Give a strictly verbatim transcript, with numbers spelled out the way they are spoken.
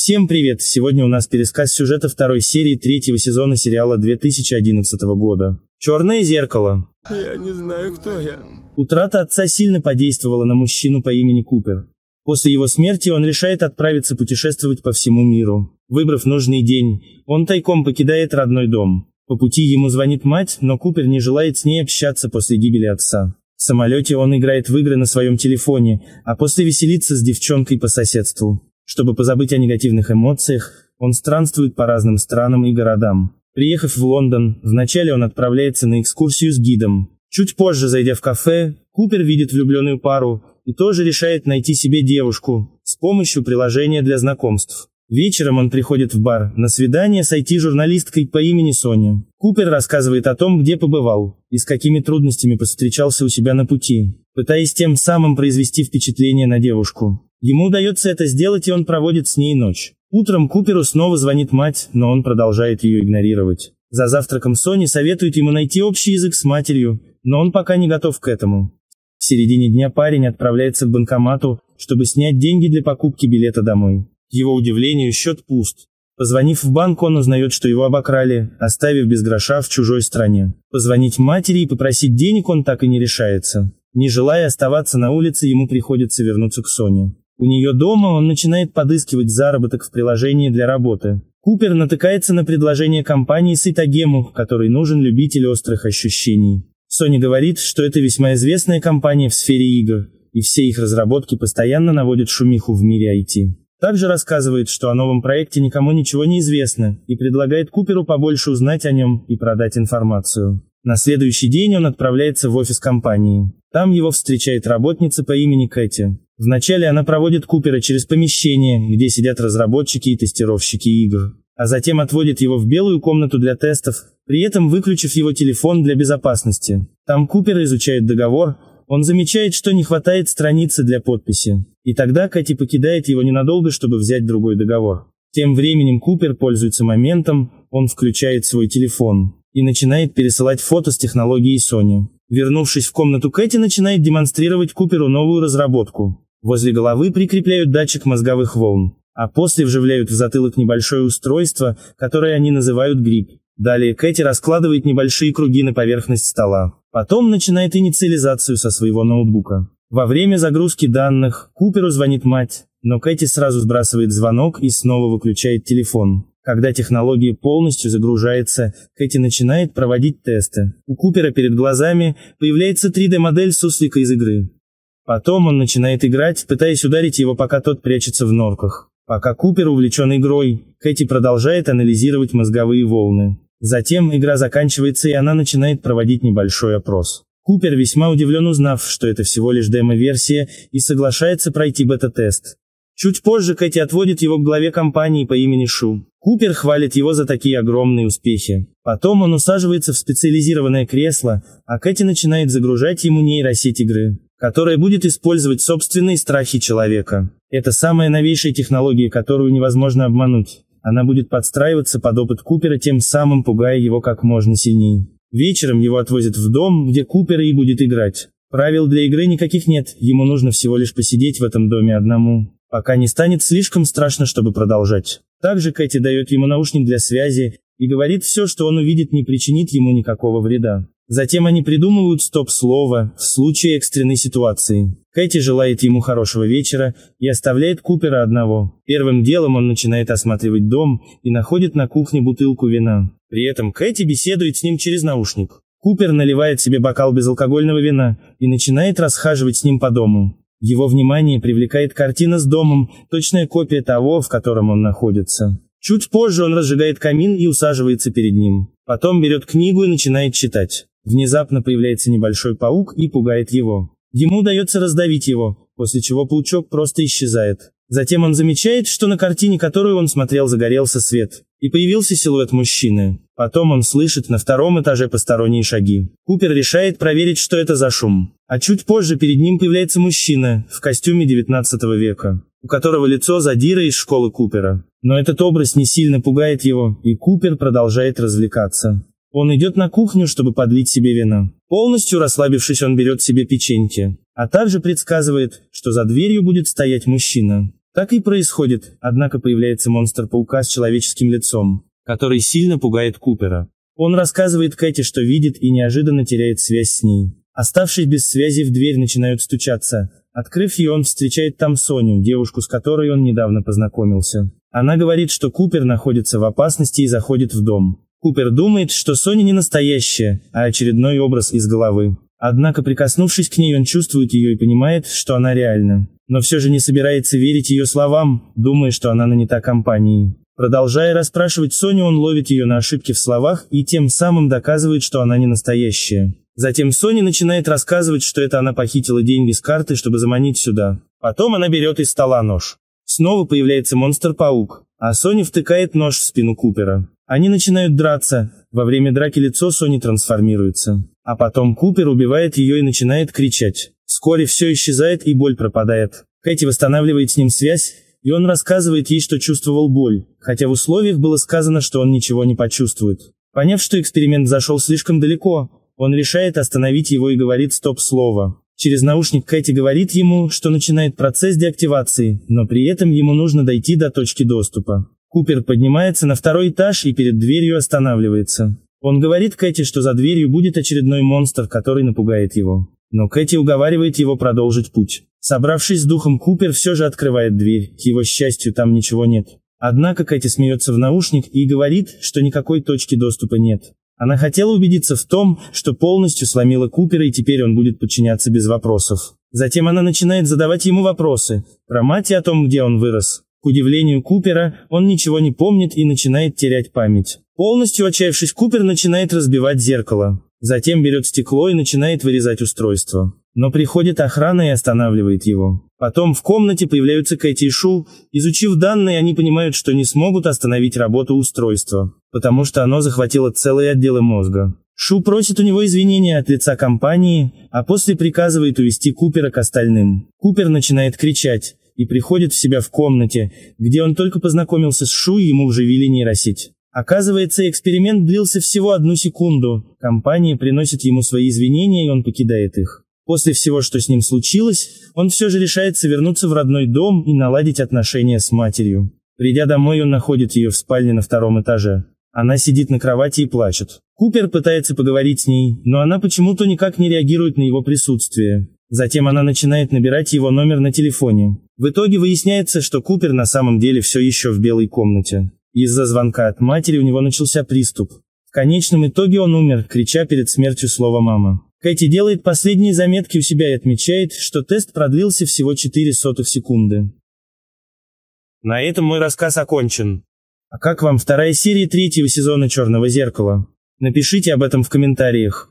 Всем привет! Сегодня у нас пересказ сюжета второй серии третьего сезона сериала две тысячи одиннадцатого года. «Черное зеркало». Я не знаю, кто я. Утрата отца сильно подействовала на мужчину по имени Купер. После его смерти он решает отправиться путешествовать по всему миру. Выбрав нужный день, он тайком покидает родной дом. По пути ему звонит мать, но Купер не желает с ней общаться после гибели отца. В самолете он играет в игры на своем телефоне, а после веселится с девчонкой по соседству. Чтобы позабыть о негативных эмоциях, он странствует по разным странам и городам. Приехав в Лондон, вначале он отправляется на экскурсию с гидом. Чуть позже, зайдя в кафе, Купер видит влюбленную пару и тоже решает найти себе девушку с помощью приложения для знакомств. Вечером он приходит в бар на свидание с ай ти-журналисткой по имени Соня. Купер рассказывает о том, где побывал и с какими трудностями повстречался у себя на пути, пытаясь тем самым произвести впечатление на девушку. Ему удается это сделать, и он проводит с ней ночь. Утром Куперу снова звонит мать, но он продолжает ее игнорировать. За завтраком Соня советует ему найти общий язык с матерью, но он пока не готов к этому. В середине дня парень отправляется к банкомату, чтобы снять деньги для покупки билета домой. К его удивлению, счет пуст. Позвонив в банк, он узнает, что его обокрали, оставив без гроша в чужой стране. Позвонить матери и попросить денег он так и не решается. Не желая оставаться на улице, ему приходится вернуться к Соне. У нее дома он начинает подыскивать заработок в приложении для работы. Купер натыкается на предложение компании Сайтагему, которой нужен любитель острых ощущений. Соня говорит, что это весьма известная компания в сфере игр, и все их разработки постоянно наводят шумиху в мире ай ти. Также рассказывает, что о новом проекте никому ничего не известно, и предлагает Куперу побольше узнать о нем и продать информацию. На следующий день он отправляется в офис компании. Там его встречает работница по имени Кэти. Вначале она проводит Купера через помещение, где сидят разработчики и тестировщики игр, а затем отводит его в белую комнату для тестов, при этом выключив его телефон для безопасности. Там Купер изучает договор, он замечает, что не хватает страницы для подписи. И тогда Кэти покидает его ненадолго, чтобы взять другой договор. Тем временем Купер пользуется моментом, он включает свой телефон и начинает пересылать фото с технологией Sony. Вернувшись в комнату, Кэти начинает демонстрировать Куперу новую разработку. Возле головы прикрепляют датчик мозговых волн, а после вживляют в затылок небольшое устройство, которое они называют гриб. Далее Кэти раскладывает небольшие круги на поверхность стола. Потом начинает инициализацию со своего ноутбука. Во время загрузки данных Куперу звонит мать, но Кэти сразу сбрасывает звонок и снова выключает телефон. Когда технология полностью загружается, Кэти начинает проводить тесты. У Купера перед глазами появляется три дэ-модель суслика из игры. Потом он начинает играть, пытаясь ударить его, пока тот прячется в норках. Пока Купер увлечен игрой, Кэти продолжает анализировать мозговые волны. Затем игра заканчивается, и она начинает проводить небольшой опрос. Купер весьма удивлен, узнав, что это всего лишь демо-версия, и соглашается пройти бета-тест. Чуть позже Кэти отводит его к главе компании по имени Шу. Купер хвалит его за такие огромные успехи. Потом он усаживается в специализированное кресло, а Кэти начинает загружать ему нейросеть игры, которая будет использовать собственные страхи человека. Это самая новейшая технология, которую невозможно обмануть. Она будет подстраиваться под опыт Купера, тем самым пугая его как можно сильнее. Вечером его отвозят в дом, где Купер и будет играть. Правил для игры никаких нет, ему нужно всего лишь посидеть в этом доме одному, пока не станет слишком страшно, чтобы продолжать. Также Кэти дает ему наушник для связи и говорит, все, что он увидит, не причинит ему никакого вреда. Затем они придумывают стоп-слово в случае экстренной ситуации. Кэти желает ему хорошего вечера и оставляет Купера одного. Первым делом он начинает осматривать дом и находит на кухне бутылку вина. При этом Кэти беседует с ним через наушник. Купер наливает себе бокал безалкогольного вина и начинает расхаживать с ним по дому. Его внимание привлекает картина с домом, точная копия того, в котором он находится. Чуть позже он разжигает камин и усаживается перед ним. Потом берет книгу и начинает читать. Внезапно появляется небольшой паук и пугает его. Ему удается раздавить его, после чего паучок просто исчезает. Затем он замечает, что на картине, которую он смотрел, загорелся свет, и появился силуэт мужчины. Потом он слышит на втором этаже посторонние шаги. Купер решает проверить, что это за шум. А чуть позже перед ним появляется мужчина в костюме девятнадцатого века, у которого лицо задира из школы Купера. Но этот образ не сильно пугает его, и Купер продолжает развлекаться. Он идет на кухню, чтобы подлить себе вина. Полностью расслабившись, он берет себе печеньки, а также предсказывает, что за дверью будет стоять мужчина. Так и происходит, однако появляется монстр-паука с человеческим лицом, который сильно пугает Купера. Он рассказывает Кэти, что видит, и неожиданно теряет связь с ней. Оставшись без связи, в дверь начинают стучаться. Открыв ее, он встречает там Соню, девушку, с которой он недавно познакомился. Она говорит, что Купер находится в опасности и заходит в дом. Купер думает, что Соня не настоящая, а очередной образ из головы. Однако, прикоснувшись к ней, он чувствует ее и понимает, что она реальна. Но все же не собирается верить ее словам, думая, что она нанята компанией. Продолжая расспрашивать Соню, он ловит ее на ошибки в словах и тем самым доказывает, что она не настоящая. Затем Соня начинает рассказывать, что это она похитила деньги с карты, чтобы заманить сюда. Потом она берет из стола нож. Снова появляется монстр-паук, а Соня втыкает нож в спину Купера. Они начинают драться. Во время драки лицо Сони трансформируется. А потом Купер убивает ее и начинает кричать. Вскоре все исчезает и боль пропадает. Кэти восстанавливает с ним связь, и он рассказывает ей, что чувствовал боль, хотя в условиях было сказано, что он ничего не почувствует. Поняв, что эксперимент зашел слишком далеко, он решает остановить его и говорит стоп-слово. Через наушник Кэти говорит ему, что начинает процесс деактивации, но при этом ему нужно дойти до точки доступа. Купер поднимается на второй этаж и перед дверью останавливается. Он говорит Кэти, что за дверью будет очередной монстр, который напугает его. Но Кэти уговаривает его продолжить путь. Собравшись с духом, Купер все же открывает дверь, к его счастью, там ничего нет. Однако Кэти смеется в наушник и говорит, что никакой точки доступа нет. Она хотела убедиться в том, что полностью сломила Купера и теперь он будет подчиняться без вопросов. Затем она начинает задавать ему вопросы про мать и о том, где он вырос. К удивлению Купера, он ничего не помнит и начинает терять память. Полностью отчаявшись, Купер начинает разбивать зеркало. Затем берет стекло и начинает вырезать устройство. Но приходит охрана и останавливает его. Потом в комнате появляются Кэти и Шу. Изучив данные, они понимают, что не смогут остановить работу устройства, потому что оно захватило целые отделы мозга. Шу просит у него извинения от лица компании, а после приказывает увести Купера к остальным. Купер начинает кричать и приходит в себя в комнате, где он только познакомился с Шу, и ему уже ввели нейросеть. Оказывается, эксперимент длился всего одну секунду. Компания приносит ему свои извинения, и он покидает их. После всего, что с ним случилось, он все же решается вернуться в родной дом и наладить отношения с матерью. Придя домой, он находит ее в спальне на втором этаже. Она сидит на кровати и плачет. Купер пытается поговорить с ней, но она почему-то никак не реагирует на его присутствие. Затем она начинает набирать его номер на телефоне. В итоге выясняется, что Купер на самом деле все еще в белой комнате. Из-за звонка от матери у него начался приступ. В конечном итоге он умер, крича перед смертью слово «мама». Кэти делает последние заметки у себя и отмечает, что тест продлился всего четыре сотых секунды. На этом мой рассказ окончен. А как вам вторая серия третьего сезона «Черного зеркала»? Напишите об этом в комментариях.